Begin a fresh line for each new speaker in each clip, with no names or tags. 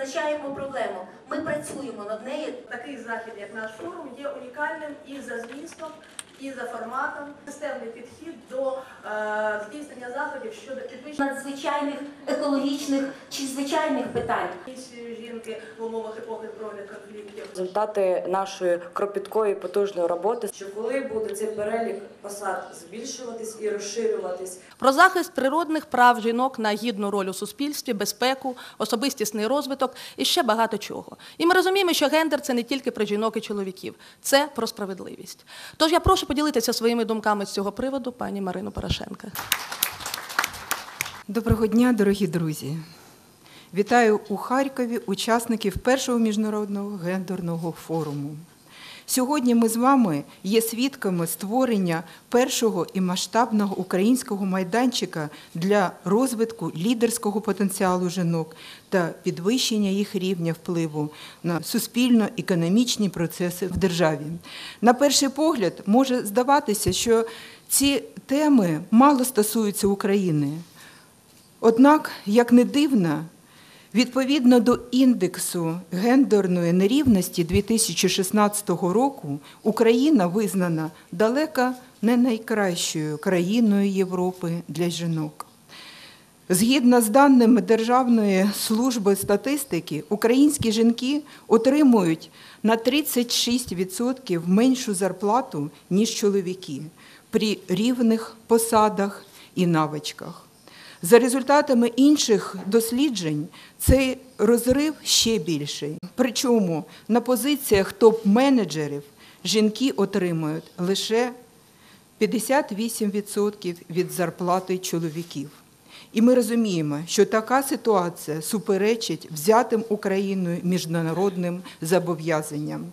визначаємо проблему, ми працюємо над нею.
Такий захід, як наш форум, є унікальним і за змістом, і за форматом. Системний підхід до здійснення заходів щодо підвищення
Надзвичайних екологічних чи звичайних питань.
місії жінки в умовах епохи збройних конфліктів.
Результати нашої кропіткої потужної роботи, що коли буде цей перелік посад збільшуватись і розширюватись.
Про захист природних прав жінок на гідну роль у суспільстві, безпеку, особистісний розвиток і ще багато чого. І ми розуміємо, що гендер – це не тільки про жінок і чоловіків, це про справедливість. Тож я прошу поділитися своїми думками з цього приводу пані Марину Порошенко.
Доброго дня, дорогі друзі! Вітаю у Харкові учасників першого міжнародного гендерного форуму. Сьогодні ми з вами є свідками створення першого і масштабного українського майданчика для розвитку лідерського потенціалу жінок та підвищення їх рівня впливу на суспільно-економічні процеси в державі. На перший погляд може здаватися, що ці теми мало стосуються України. Однак, як не дивно, відповідно до індексу гендерної нерівності 2016 року, Україна визнана далеко не найкращою країною Європи для жінок. Згідно з даними Державної служби статистики, українські жінки отримують на 36% меншу зарплату, ніж чоловіки, при рівних посадах і навичках. За результатами інших досліджень, цей розрив ще більший. Причому на позиціях топ-менеджерів жінки отримують лише 58% від зарплати чоловіків. І ми розуміємо, що така ситуація суперечить взятим Україною міжнародним зобов'язанням.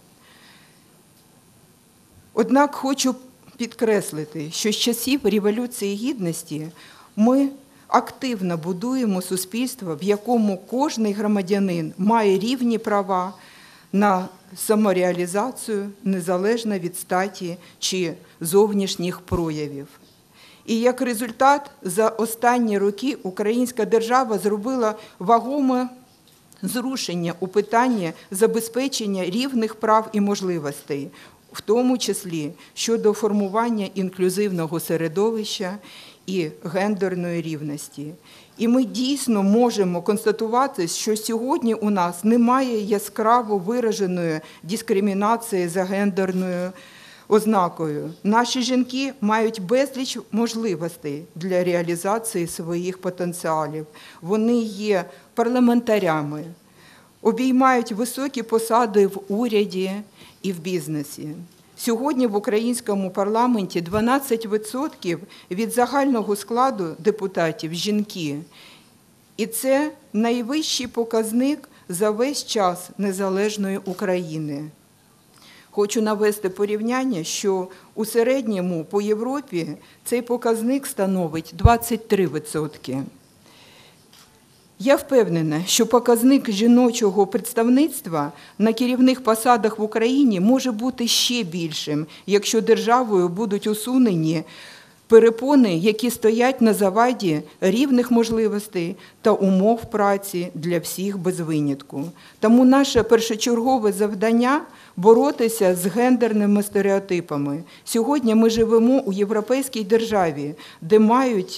Однак хочу підкреслити, що з часів Революції Гідності ми активно будуємо суспільство, в якому кожний громадянин має рівні права на самореалізацію, незалежно від статі чи зовнішніх проявів. І як результат, за останні роки українська держава зробила вагоме зрушення у питанні забезпечення рівних прав і можливостей, в тому числі щодо формування інклюзивного середовища і гендерної рівності. І ми дійсно можемо констатувати, що сьогодні у нас немає яскраво вираженої дискримінації за гендерною ознакою. Наші жінки мають безліч можливостей для реалізації своїх потенціалів. Вони є парламентарями, обіймають високі посади в уряді і в бізнесі. Сьогодні в українському парламенті 12% від загального складу депутатів – жінки. І це найвищий показник за весь час незалежної України. Хочу навести порівняння, що у середньому по Європі цей показник становить 23%. Я впевнена, що показник жіночого представництва на керівних посадах в Україні може бути ще більшим, якщо державою будуть усунені перепони, які стоять на заваді рівних можливостей та умов праці для всіх без винятку. Тому наше першочергове завдання – боротися з гендерними стереотипами. Сьогодні ми живемо у європейській державі, де мають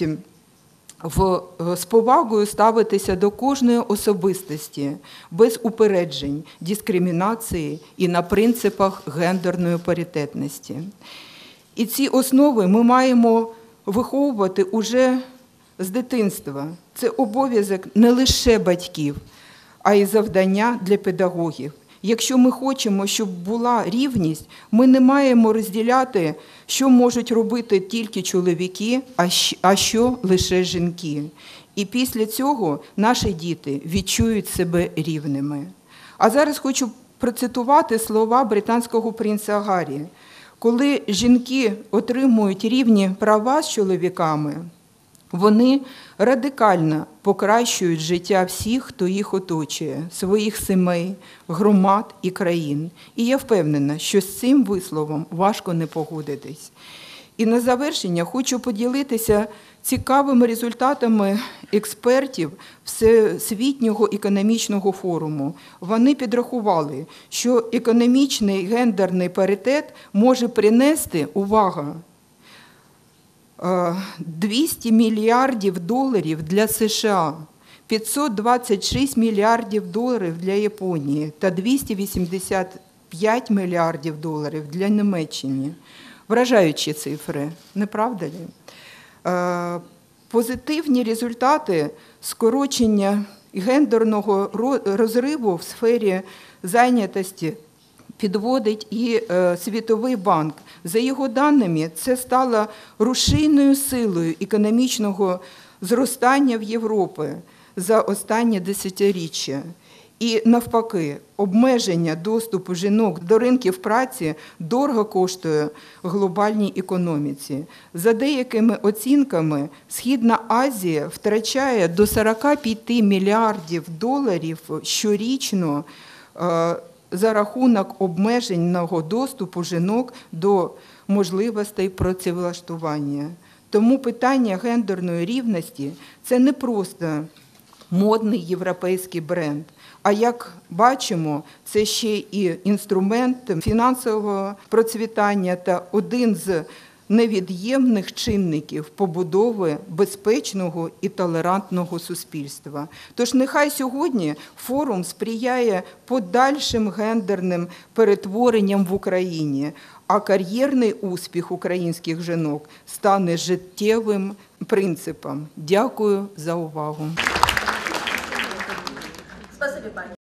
з повагою ставитися до кожної особистості, без упереджень, дискримінації і на принципах гендерної паритетності. І ці основи ми маємо виховувати уже з дитинства. Це обов'язок не лише батьків, а й завдання для педагогів. Якщо ми хочемо, щоб була рівність, ми не маємо розділяти, що можуть робити тільки чоловіки, а що лише жінки. І після цього наші діти відчують себе рівними. А зараз хочу процитувати слова британського принца Гаррі. Коли жінки отримують рівні права з чоловіками, вони радикально покращують життя всіх, хто їх оточує, своїх сімей, громад і країн. І я впевнена, що з цим висловом важко не погодитись. І на завершення хочу поділитися цікавими результатами експертів Всесвітнього економічного форуму. Вони підрахували, що економічний гендерний паритет може принести, увага, 200 мільярдів доларів для США, 526 мільярдів доларів для Японії та 285 мільярдів доларів для Німеччини. Вражаючі цифри, не правда ли? Позитивні результати скорочення гендерного розриву в сфері зайнятості підводить і Світовий банк. За його даними, це стало рушійною силою економічного зростання в Європі за останнє десятиріччя. І навпаки, обмеження доступу жінок до ринків праці дорого коштує глобальній економіці. За деякими оцінками, Східна Азія втрачає до 45 мільярдів доларів щорічно за рахунок обмеженого доступу жінок до можливостей працевлаштування. Тому питання гендерної рівності – це не просто модний європейський бренд, а як бачимо, це ще і інструмент фінансового процвітання та один з невід'ємних чинників побудови безпечного і толерантного суспільства. Тож нехай сьогодні форум сприяє подальшим гендерним перетворенням в Україні, а кар'єрний успіх українських жінок стане життєвим принципом. Дякую за увагу.
Спасибі, пані.